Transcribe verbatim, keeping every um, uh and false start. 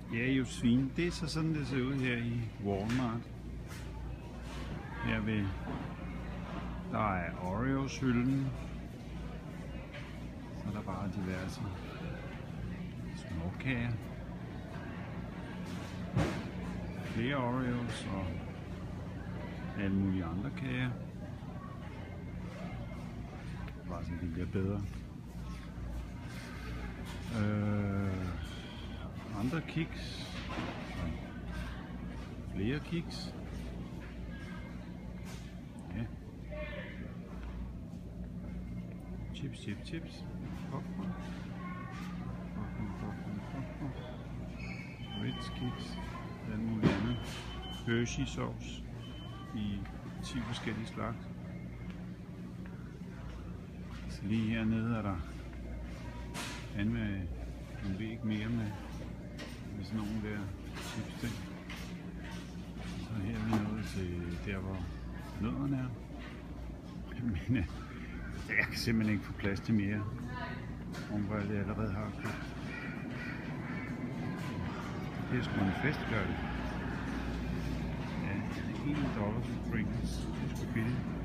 Ja, Josefine, det er så sådan, det ser ud her i Walmart. Her ved, der er Oreos-hylden. Så er der bare diverse småkager. Flere Oreos og alle mulige andre kager. Bare så det bliver bedre. Øh, andre kiks. Og flere kiks. Ja. Chips, chips, chips. Popcorn. Popcorn, popcorn, popcorn. Ritz kiks. Alt muligt andet. Hershey sauce i ti forskellige slags. Så lige hernede er der an med en væg mere med, med sådan nogle der chips ting. Så her er vi nået til der, hvor nødderne er. Men jeg kan simpelthen ikke få plads til mere, om hvad jeg allerede har købt. Det er sgu en fest, gør det. Ja, en dollar for Pringles. Det er sgu billigt.